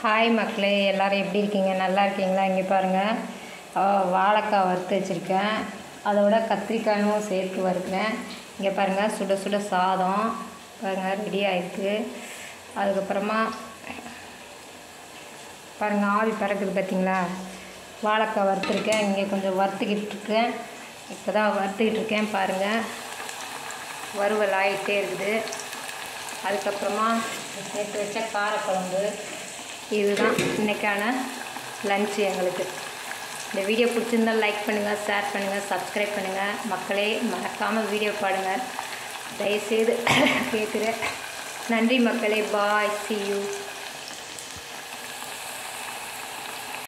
Hi மக்களே, எல்லோரும் எப்படி இருக்கீங்க? நல்லா இருக்கீங்களா? இங்கே பாருங்கள், வாழைக்காய் வறுத்து வச்சுருக்கேன். அதோட கத்திரிக்காயும் சேர்த்து வறுக்கிறேன். இங்கே பாருங்கள், சுட சுட சாதம் பாருங்கள் ரெடி ஆகிருக்கு. அதுக்கப்புறமா பாருங்கள், ஆவி பறக்குது பார்த்தீங்களா? வாழைக்காய் வறுத்துருக்கேன். இங்கே கொஞ்சம் வறுத்துக்கிட்டு இருக்கேன். இப்போ தான் வறுத்துக்கிட்டு இருக்கேன் பாருங்கள். வறுவல் ஆகிட்டே இருக்குது. அதுக்கப்புறமா நேற்று வச்ச காரக்குழம்பு. இதுதான் இன்றைக்கான லன்ச்சு எங்களுக்கு. இந்த வீடியோ பிடிச்சிருந்தால் லைக் பண்ணுங்கள், ஷேர் பண்ணுங்கள், சப்ஸ்கிரைப் பண்ணுங்கள். மக்களே, மறக்காமல் வீடியோ பாருங்கள் தயவுசெய்து கேட்குறேன். நன்றி மக்களே. பாய், see you.